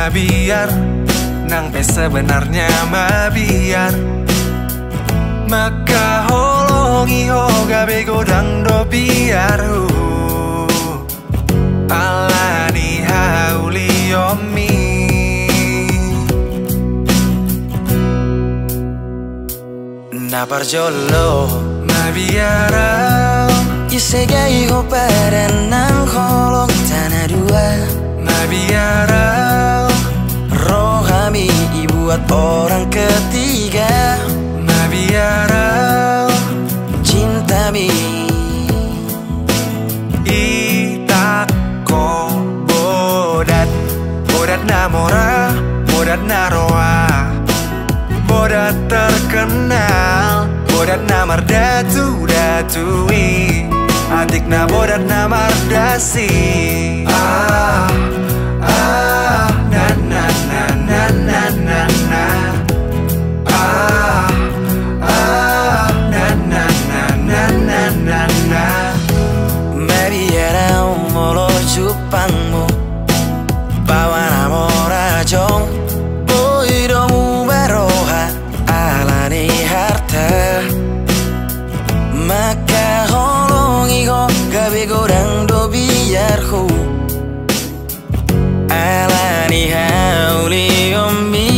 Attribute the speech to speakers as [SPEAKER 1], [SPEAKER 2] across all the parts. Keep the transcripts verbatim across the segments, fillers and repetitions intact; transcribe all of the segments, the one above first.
[SPEAKER 1] mabiar nang pe sebenarnya mabiar maka holongi hoga bego dang do biar alani hauli yomi na parjolo mabiara
[SPEAKER 2] Isega iho nang holong tanah dua
[SPEAKER 1] mabiara
[SPEAKER 2] rohami buat orang ketiga
[SPEAKER 1] mabiara
[SPEAKER 2] cinta mi
[SPEAKER 1] itako bodat bodat namora bodat naroa bodat terkenal bodat namar datu datui adik na bodat namar dasi ah ah na na na na na na na ah ah na na na na na na na
[SPEAKER 2] mabiara umolo cupangmu bawa namora jong boidomu baroha alani harta maka holongi ho gabe godang do biarku alani hauli ummi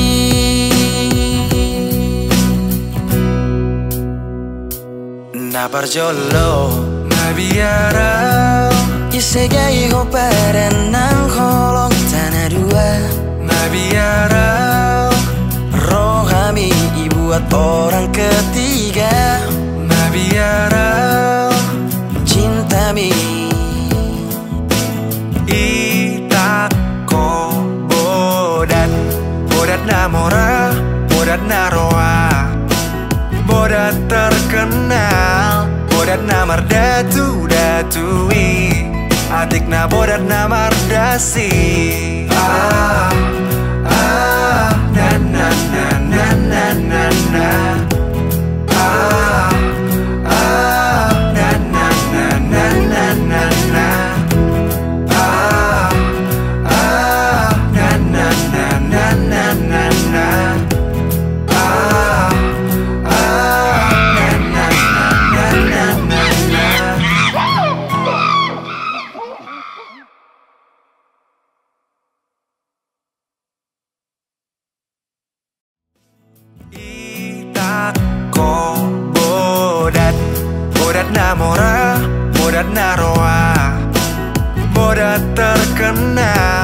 [SPEAKER 1] na parjolo mabiara
[SPEAKER 2] Isega iho nang holong tanah dua
[SPEAKER 1] mabiara
[SPEAKER 2] rohami buat orang ketiga
[SPEAKER 1] mabiara
[SPEAKER 2] cinta mi
[SPEAKER 1] itako bodat bodat namora bodat naroa bodat terkenal bodat namar datu datui adik na bodat namar dasi ah ah na na na na na na na ah ah na na na na na na na ah ah na na na na na na na ah ah na na na na na na itako bodat bodat namora bodat naroa bodat terkenal